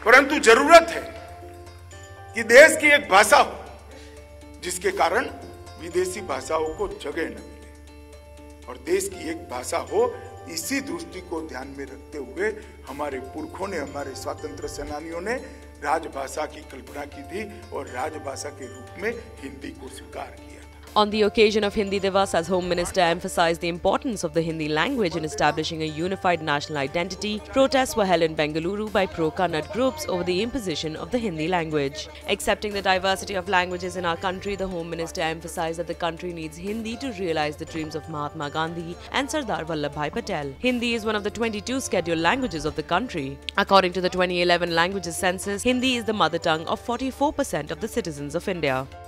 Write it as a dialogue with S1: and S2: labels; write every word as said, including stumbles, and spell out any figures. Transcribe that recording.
S1: परंतु जरूरत है कि देश की एक भाषा हो जिसके कारण विदेशी भाषाओं को जगह न मिले, और देश की एक भाषा हो, इसी दृष्टि को ध्यान में रखते हुए हमारे पुरखों ने, हमारे स्वतंत्र सेनानियों ने राजभाषा की कल्पना की थी और राजभाषा के रूप में हिंदी को स्वीकार किया।
S2: On the occasion of Hindi Diwas, as Home Minister emphasized the importance of the Hindi language in establishing a unified national identity, protests were held in Bengaluru by pro-Kannada groups over the imposition of the Hindi language. Accepting the diversity of languages in our country, the Home Minister emphasized that the country needs Hindi to realize the dreams of Mahatma Gandhi and Sardar Vallabhai Patel. Hindi is one of the twenty-two scheduled languages of the country. According to the twenty eleven languages census, Hindi is the mother tongue of forty-four percent of the citizens of India.